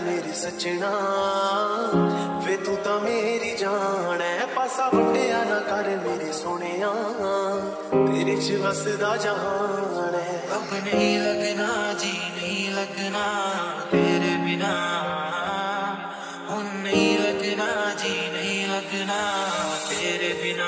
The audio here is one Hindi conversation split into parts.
मेरी सजना वे तू तो मेरी जान है पासा वड्डिया ना कर मेरे सोनिया तेरे च वसदा जहान है अब नहीं लगना जी नहीं लगना तेरे बिना नहीं लगना जी नहीं लगना तेरे बिना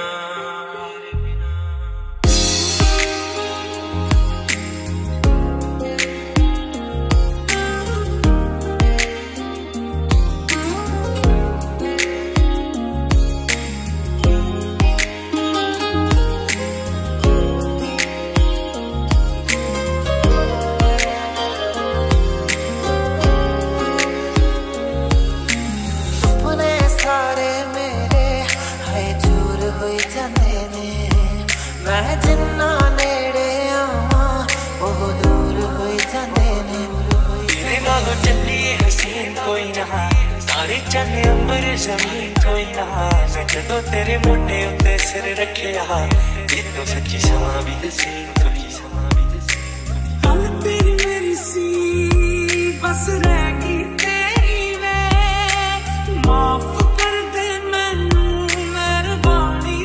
मैं जिन्ना नेड़े आवा ओह दूर होई जांदे ने तेरे नालों चलिए हसीन कोई ना सारे चन्ने अंबर जमीन कोई ना मैं जदों तेरे मोढे उत्ते सिर रखिया इतों सच्ची समा भी हसीन कोई समा भी हसीन गल तेरी मेरी सी बस रह गई तेरी वे माफ कर दे मैनू मेहरबानी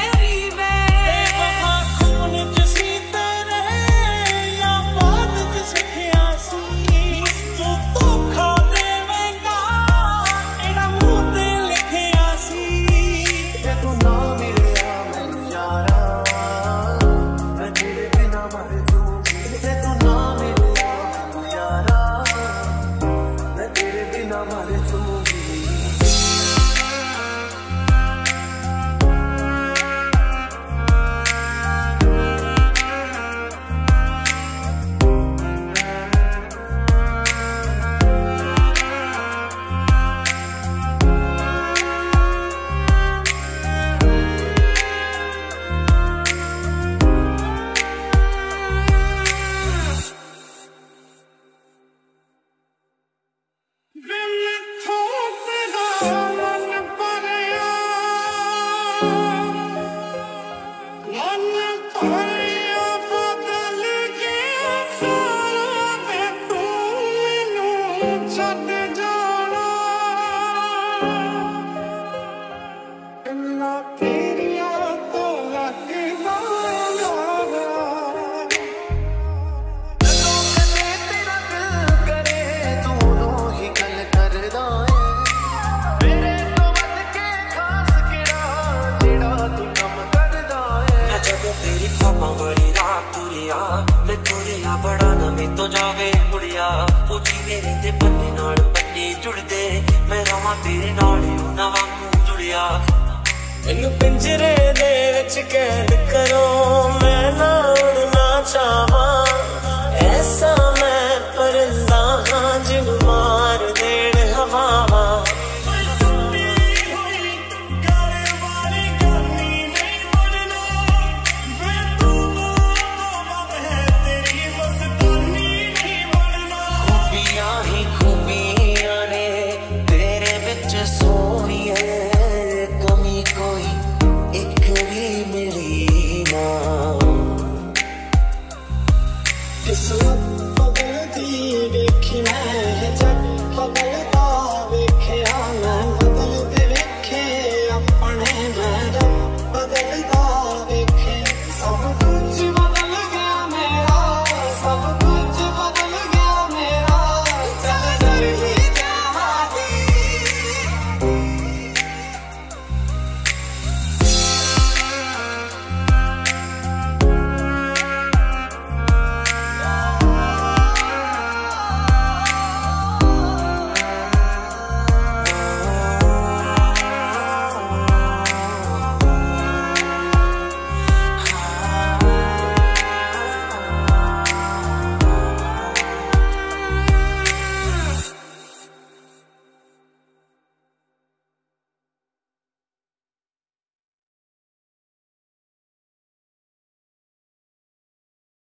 बड़ा नमी तो जावे मुड़िया पूछी मेरे ते पन्ने नाल पन्ने जुड़दे मैं रवां तेरे नाल ना वांगू जुड़िया इन पिंजरे दे विच कैद करो मैं ना उड़ना चाहां ऐसा मैं परिंदा हां जिन्नू